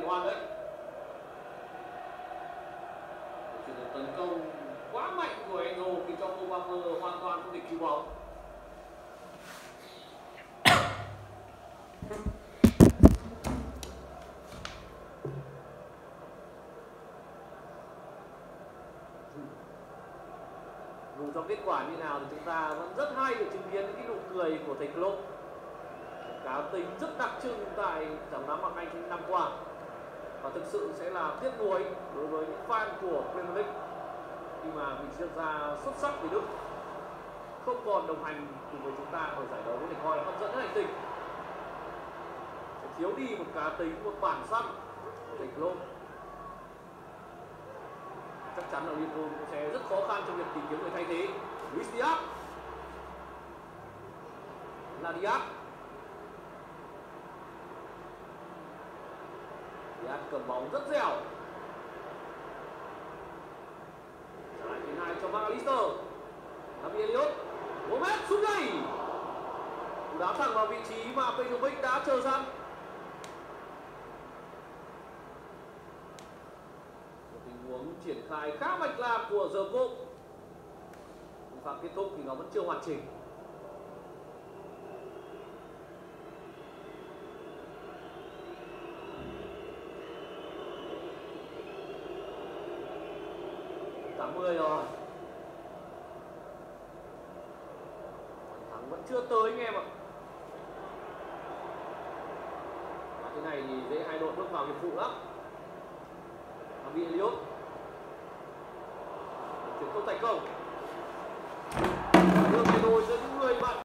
ngoan đấy. Chuyển được tấn công quá mạnh của Enzo khi cho Obama hoàn toàn không thể cứu bóng. Dù cho kết quả như nào thì chúng ta vẫn rất hay được chứng kiến những cái nụ cười của thầy Klopp, cá tính rất đặc trưng tại giải đá ngoại hạng Anh năm qua, và thực sự sẽ là tiếc nuối đối với những fan của Premier League khi mà vị chuyên gia xuất sắc về Đức không còn đồng hành cùng với chúng ta ở giải đấu có thể coi là hấp dẫn nhất hành tinh, sẽ thiếu đi một cá tính, một bản sắc của thầy Klopp. Chắc chắn là Liverpool cũng sẽ rất khó khăn trong việc tìm kiếm người thay thế. Luis Diaz, là Diaz. Diaz cầm bóng rất dẻo. Trả lại thứ hai cho McAllister. David Elliott, 1 mét xuống đây. Đá thẳng vào vị trí mà Petrovic đã chờ sẵn. Tình huống triển khai khá mạch lạc của giờ cúp. Pha kết thúc thì nó vẫn chưa hoàn chỉnh. Cả 10 rồi. Thắng vẫn chưa tới anh em ạ. Và thế này thì dễ hai đội bước vào hiệp phụ lắm. David Elliott chuyển không thành công.